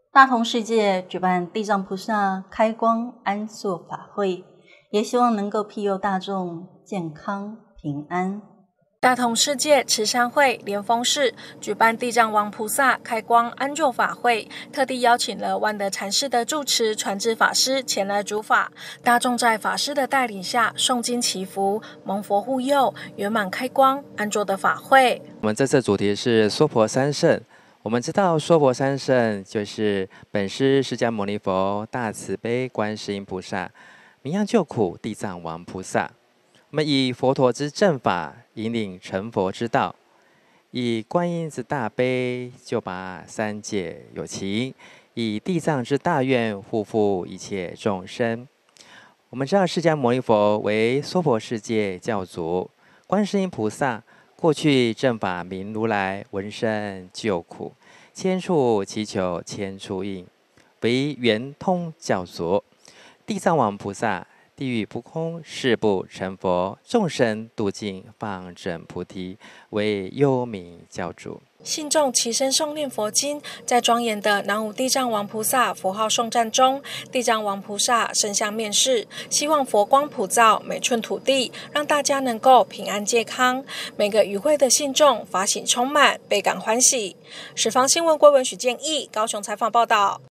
大同世界举办地藏菩萨开光安坐法会，也希望能够庇佑大众健康平安。 大同世界慈善会莲峰寺举办地藏王菩萨开光安坐法会，特地邀请了万德禅师的住持传智法师前来主法，大众在法师的带领下诵经祈福，蒙佛护佑，圆满开光安坐的法会。 我们这次主题是娑婆三圣。我们知道娑婆三圣就是本师释迦牟尼佛、大慈悲观世音菩萨、名扬救苦地藏王菩萨。我们以佛陀之正法引领成佛之道，以观音之大悲救拔三界有情，以地藏之大愿护护一切众生。我们知道释迦牟尼佛为娑婆世界教主，观世音菩萨过去正法明如来，闻声救苦，千处祈求千处应，为圆通教主。地藏王菩萨地狱不空，誓不成佛，众生度尽方证菩提，为幽冥教主。 信众齐声诵念佛经，在庄严的南无地藏王菩萨佛号颂赞中，地藏王菩萨身相面世，希望佛光普照每寸土地，让大家能够平安健康。每个与会的信众法喜充满，倍感欢喜。十方新闻郭文许建议高雄采访报道。